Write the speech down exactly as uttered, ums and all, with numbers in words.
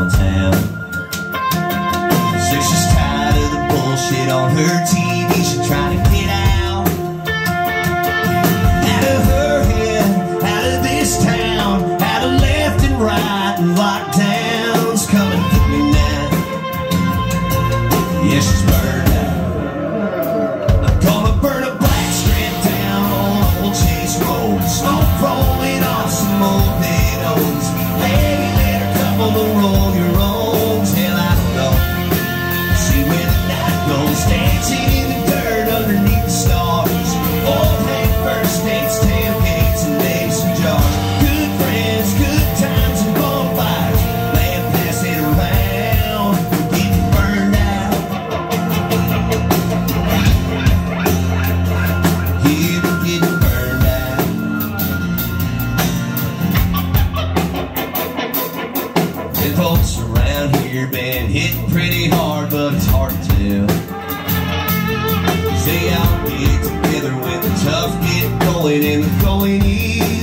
town. Says she's tired of the bullshit on her T V. She's trying to get out, out of her head, out of this town, out of left and right and lockdowns. Come and get me now. Yeah, she's burned out. I'm gonna burn a black strip down on Old Chase Road. Smoke rolling off some old meadows. Maybe let her come on the roll your own. Hell, I don't know. See where the night goes, dancing in the dirt underneath the stars. Old hang first dates, tailgates, and mason jars. Good friends, good times, and bonfires. Laying pass it around, getting burned out. Yeah, we're getting burned out. And folks around here been hitting pretty hard, but it's hard to tell. They all get together when the tough get going and the going is.